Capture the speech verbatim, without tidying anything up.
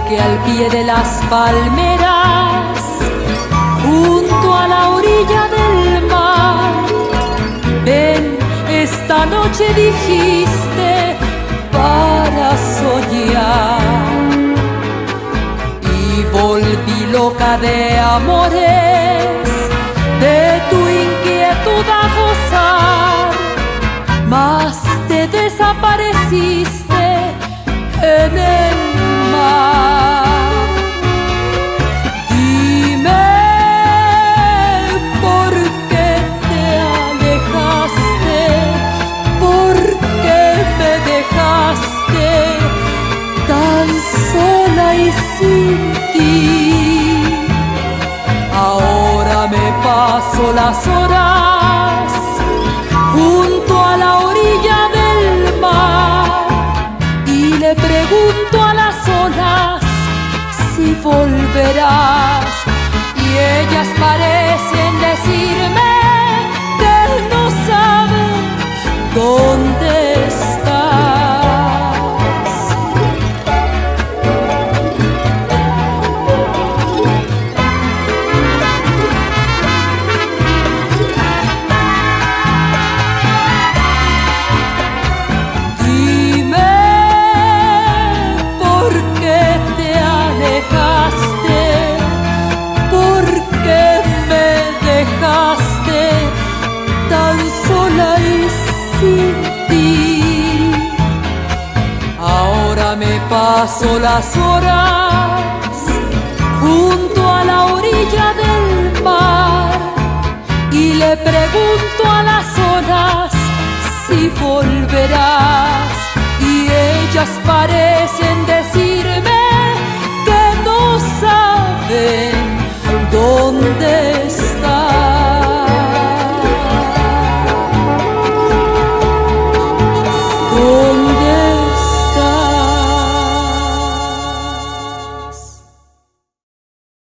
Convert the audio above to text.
que al pie de las palmeras, junto a la orilla del mar, ven, esta noche dijiste para soñar. Y volví loca de amores, de tu inquietud a gozar, mas te desapareciste en el mar. Dime por qué te alejaste, por qué me dejaste tan sola y sin ti. Ahora me paso las horas junto a la orilla del mar y le pregunto a las olas si volverás, y ellas parecen decirme que no saben dónde estás. Tan sola y sin ti. Ahora me paso las horas junto a la orilla del mar y le pregunto a las olas si volverás, y ellas parecen decirme